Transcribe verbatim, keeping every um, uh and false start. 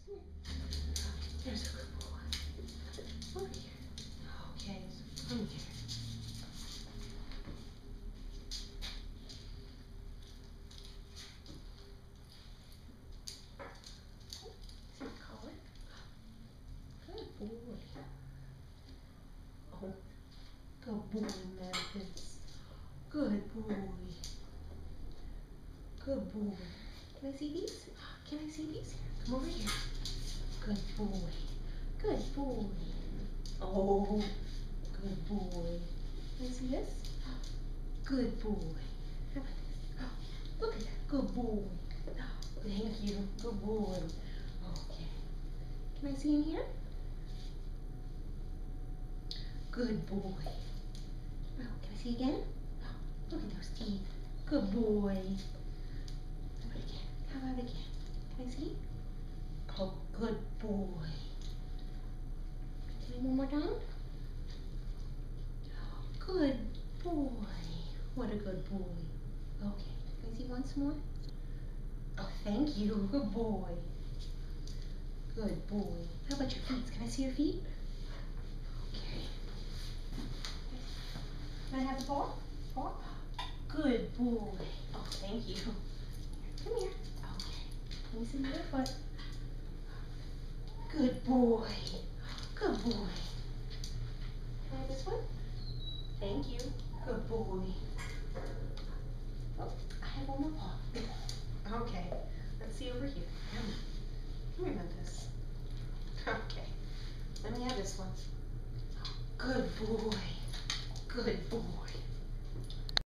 There's a good boy. Over here. Okay, so come here. See the collar? Good boy. Oh, good boy, Memphis. Good boy. Good boy. Can I see these? Can I see these? Come over here. Good boy. Good boy. Oh, good boy. Can I see this? Good boy. How about this? Oh, look at that. Good boy. Oh, thank you. Good boy. Okay. Can I see in here? Good boy. Oh, can I see again? Oh, look at those teeth. Good boy. How about again? How about again? Can I see? Oh, good boy. Can I one more time? Good boy. What a good boy. Okay. Can I see once more? Oh, thank you. Good boy. Good boy. How about your feet? Can I see your feet? Okay. Can I have the ball? Ball? Good boy. Oh, thank you. Come here. Okay. Let me see your foot. Good boy. Good boy. Can I have this one? Thank you. Good boy.